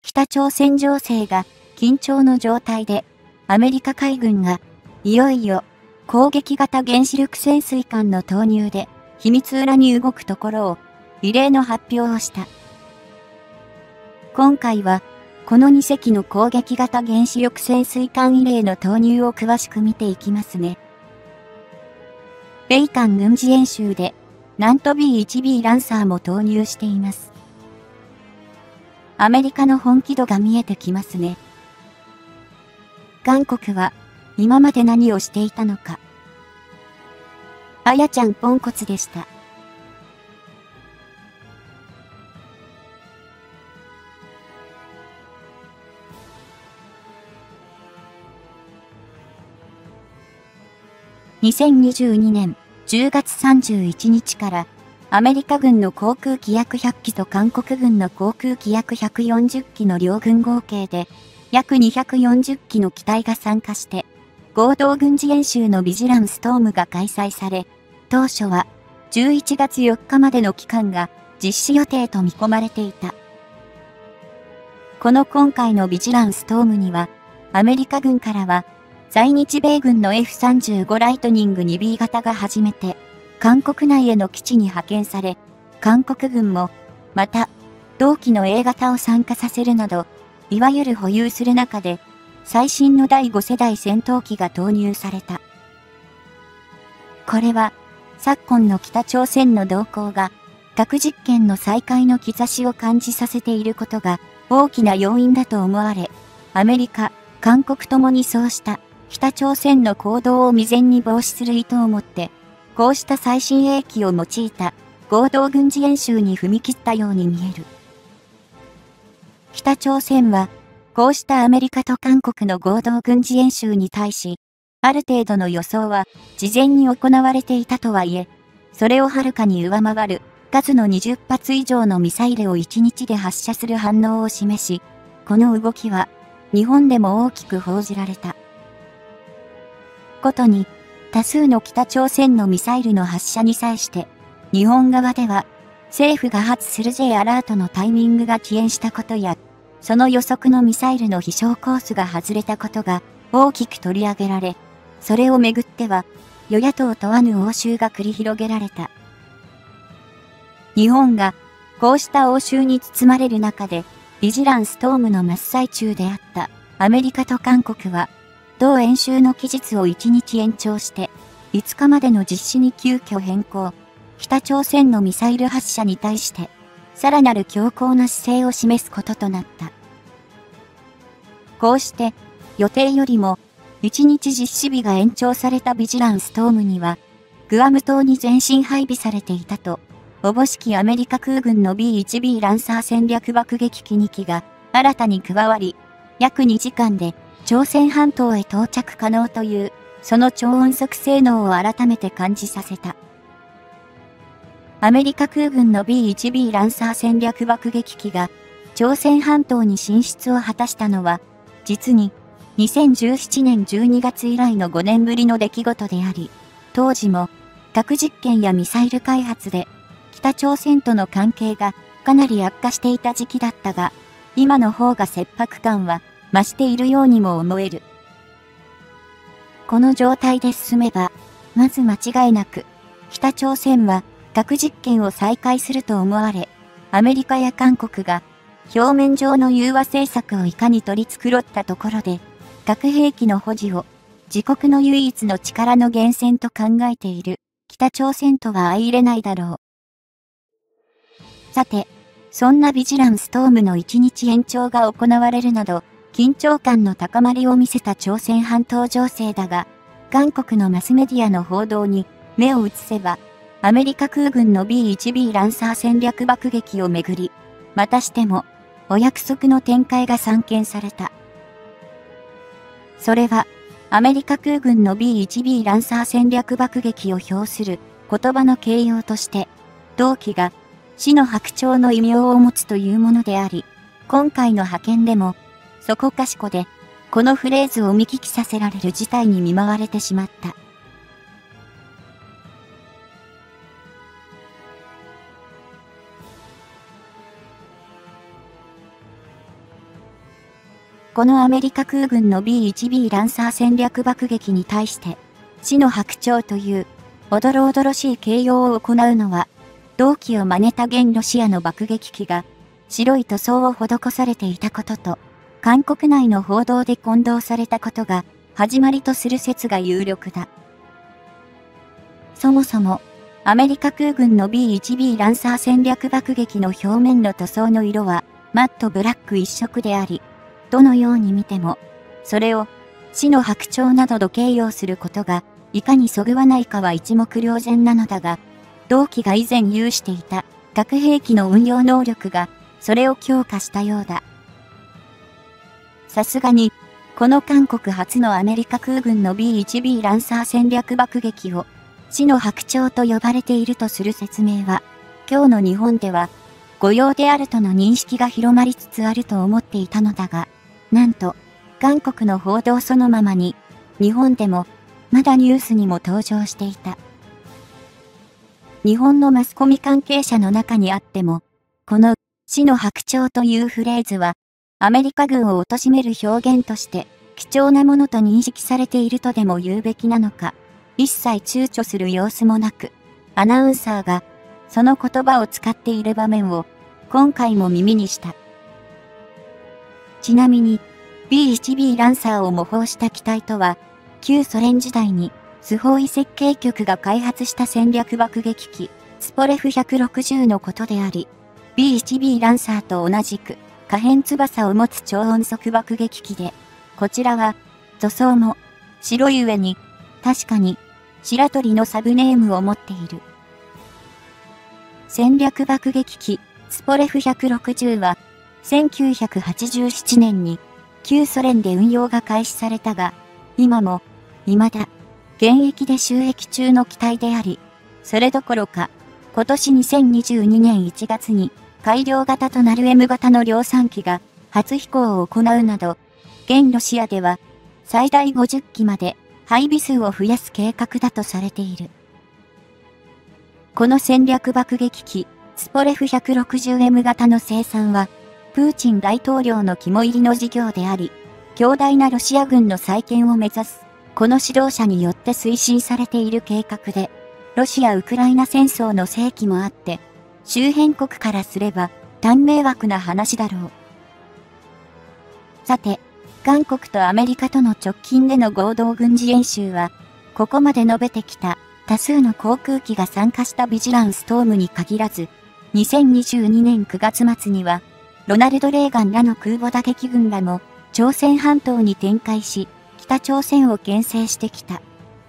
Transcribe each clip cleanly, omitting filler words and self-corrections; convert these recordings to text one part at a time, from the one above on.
北朝鮮情勢が緊張の状態で、アメリカ海軍がいよいよ攻撃型原子力潜水艦の投入で秘密裏に動くところを異例の発表をした。今回はこの2隻の攻撃型原子力潜水艦異例の投入を詳しく見ていきますね。米韓軍事演習でなんと B1B ランサーも投入しています。アメリカの本気度が見えてきますね。韓国は今まで何をしていたのか。あやちゃんポンコツでした。2022年10月31日からアメリカ軍の航空機約100機と韓国軍の航空機約140機の両軍合計で約240機の機体が参加して合同軍事演習のビジランストームが開催され、当初は11月4日までの期間が実施予定と見込まれていた。この今回のビジランストームにはアメリカ軍からは在日米軍の F35 ライトニング 2B 型が初めて韓国内への基地に派遣され、韓国軍もまた同機の A 型を参加させるなど、いわゆる保有する中で最新の第5世代戦闘機が投入された。これは昨今の北朝鮮の動向が核実験の再開の兆しを感じさせていることが大きな要因だと思われ、アメリカ、韓国ともにそうした北朝鮮の行動を未然に防止する意図を持って、こうした最新鋭機を用いた合同軍事演習に踏み切ったように見える。北朝鮮は、こうしたアメリカと韓国の合同軍事演習に対し、ある程度の予想は事前に行われていたとはいえ、それをはるかに上回る数の20発以上のミサイルを1日で発射する反応を示し、この動きは日本でも大きく報じられた。ことに、多数の北朝鮮のミサイルの発射に際して、日本側では政府が発する J アラートのタイミングが遅延したことや、その予測のミサイルの飛翔コースが外れたことが大きく取り上げられ、それをめぐっては与野党問わぬ応酬が繰り広げられた。日本がこうした応酬に包まれる中で、ビジランストームの真っ最中であったアメリカと韓国は、同演習の期日を1日延長して、5日までの実施に急遽変更。北朝鮮のミサイル発射に対して、さらなる強硬な姿勢を示すこととなった。こうして、予定よりも、1日実施日が延長されたビジランストームには、グアム島に全身配備されていたと、おぼしきアメリカ空軍の B1B ランサー戦略爆撃機2機が新たに加わり、約2時間で朝鮮半島へ到着可能という、その超音速性能を改めて感じさせた。アメリカ空軍の B1B ランサー戦略爆撃機が朝鮮半島に進出を果たしたのは、実に2017年12月以来の5年ぶりの出来事であり、当時も核実験やミサイル開発で北朝鮮との関係がかなり悪化していた時期だったが、今の方が切迫感は増しているようにも思える。この状態で進めば、まず間違いなく、北朝鮮は核実験を再開すると思われ、アメリカや韓国が表面上の融和政策をいかに取り繕ったところで、核兵器の保持を自国の唯一の力の源泉と考えている北朝鮮とは相入れないだろう。さて、そんなビジランストームの1日延長が行われるなど、緊張感の高まりを見せた朝鮮半島情勢だが、韓国のマスメディアの報道に目を移せば、アメリカ空軍の B1B ランサー戦略爆撃をめぐり、またしても、お約束の展開が散見された。それは、アメリカ空軍の B1B ランサー戦略爆撃を表する言葉の形容として、同機が死の白鳥の異名を持つというものであり、今回の派遣でも、そこかしこで、このフレーズを見聞きさせられる事態に見舞われてしまった。 このアメリカ空軍の B1B ランサー戦略爆撃に対して、死の白鳥という、おどろおどろしい形容を行うのは、同機を真似た現ロシアの爆撃機が、白い塗装を施されていたことと、韓国内の報道で混同されたことが、始まりとする説が有力だ。そもそも、アメリカ空軍の B1B ランサー戦略爆撃の表面の塗装の色は、マットブラック一色であり、どのように見ても、それを、死の白鳥などと形容することが、いかにそぐわないかは一目瞭然なのだが、同機が以前有していた核兵器の運用能力が、それを強化したようだ。さすがに、この韓国初のアメリカ空軍の B1B ランサー戦略爆撃を、死の白鳥と呼ばれているとする説明は、今日の日本では、誤用であるとの認識が広まりつつあると思っていたのだが、なんと、韓国の報道そのままに、日本でも、まだニュースにも登場していた。日本のマスコミ関係者の中にあっても、この死の白鳥というフレーズは、アメリカ軍を貶める表現として貴重なものと認識されているとでも言うべきなのか、一切躊躇する様子もなく、アナウンサーがその言葉を使っている場面を今回も耳にした。ちなみに B1B ランサーを模倣した機体とは、旧ソ連時代にスホーイ設計局が開発した戦略爆撃機ツポレフ160のことであり、B1B ランサーと同じく可変翼を持つ超音速爆撃機で、こちらは塗装も白い上に確かに白鳥のサブネームを持っている。戦略爆撃機ツポレフ160は1987年に旧ソ連で運用が開始されたが、今も未だ現役で就役中の機体であり、それどころか今年2022年1月に改良型となる M 型の量産機が初飛行を行うなど、現ロシアでは最大50機まで配備数を増やす計画だとされている。この戦略爆撃機ツポレフ 160M 型の生産は、プーチン大統領の肝入りの事業であり、強大なロシア軍の再建を目指す、この指導者によって推進されている計画で、ロシア・ウクライナ戦争の世紀もあって、周辺国からすれば、短迷惑な話だろう。さて、韓国とアメリカとの直近での合同軍事演習は、ここまで述べてきた多数の航空機が参加したビジランストームに限らず、2022年9月末には、ロナルド・レーガンらの空母打撃群らも、朝鮮半島に展開し、北朝鮮を牽制してきた。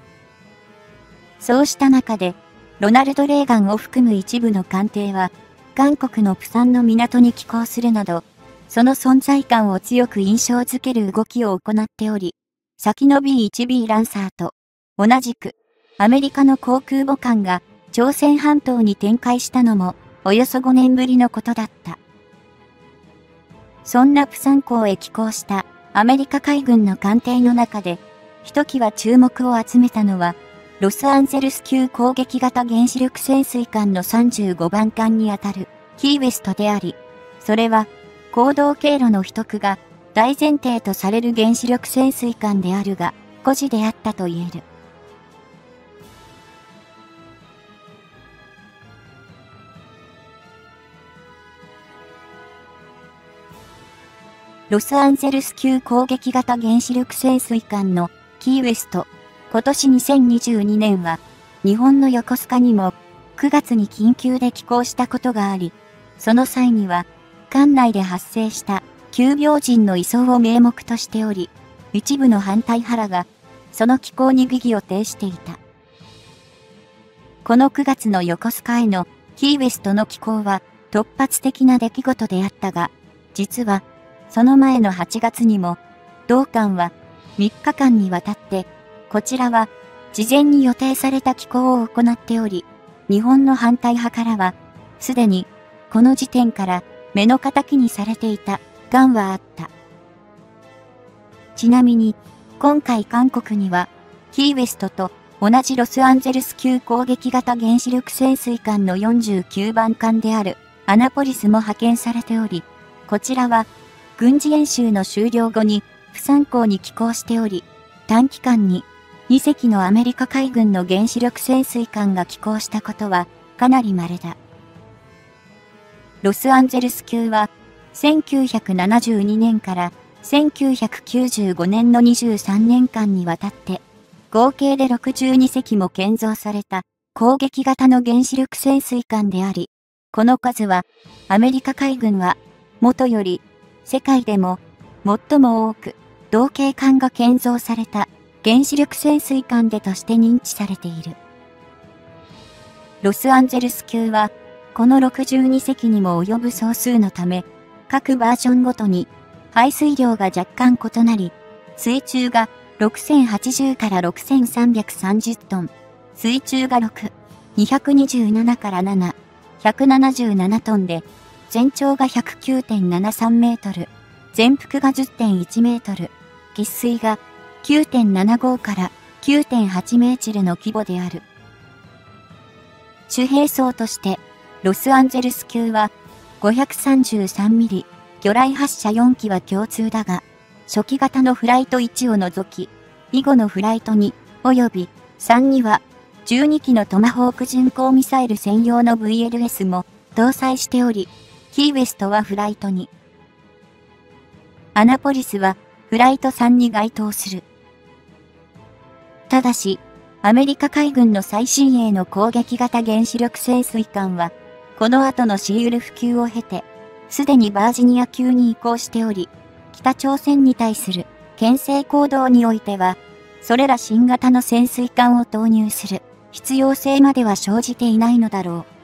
そうした中で、ロナルド・レーガンを含む一部の艦艇は、韓国のプサンの港に寄港するなど、その存在感を強く印象づける動きを行っており、先の B1B ランサーと、同じく、アメリカの航空母艦が朝鮮半島に展開したのも、およそ5年ぶりのことだった。そんなプサン港へ寄港したアメリカ海軍の艦艇の中で、ひときわ注目を集めたのは、ロスアンゼルス級攻撃型原子力潜水艦の35番艦にあたるキーウェストであり、それは行動経路の秘匿が大前提とされる原子力潜水艦であるが、孤児であったと言える。ロスアンゼルス級攻撃型原子力潜水艦のキーウェスト。今年2022年は、日本の横須賀にも9月に緊急で寄港したことがあり、その際には、艦内で発生した急病人の移送を名目としており、一部の反対派らが、その寄港に疑義を呈していた。この9月の横須賀へのキーウェストの寄港は突発的な出来事であったが、実は、その前の8月にも、同艦は3日間にわたって、こちらは事前に予定された寄港を行っており、日本の反対派からは、すでにこの時点から目の敵にされていた感はあった。ちなみに、今回韓国には、キーウェストと同じロスアンゼルス級攻撃型原子力潜水艦の49番艦であるアナポリスも派遣されており、こちらは軍事演習の終了後に不参考に寄港しており、短期間に2隻のアメリカ海軍の原子力潜水艦が寄港したことはかなり稀だ。ロスアンゼルス級は1972年から1995年の23年間にわたって合計で62隻も建造された攻撃型の原子力潜水艦であり、この数はアメリカ海軍はもとより世界でも最も多く同型艦が建造された原子力潜水艦でとして認知されている。ロスアンゼルス級はこの62隻にも及ぶ総数のため、各バージョンごとに排水量が若干異なり、水中が6080から6330トン、水中が6、227から7、177トンで、全長が 109.73 メートル、全幅が 10.1 メートル、喫水が 9.75 から 9.8 メートルの規模である。主兵装として、ロスアンゼルス級は533ミリ、魚雷発射4機は共通だが、初期型のフライト1を除き、以後のフライト2及び3には、12機のトマホーク巡航ミサイル専用の VLS も搭載しており、キーウェストはフライト2。アナポリスはフライト3に該当する。ただし、アメリカ海軍の最新鋭の攻撃型原子力潜水艦は、この後のシーウルフ級を経て、すでにバージニア級に移行しており、北朝鮮に対する牽制行動においては、それら新型の潜水艦を投入する必要性までは生じていないのだろう。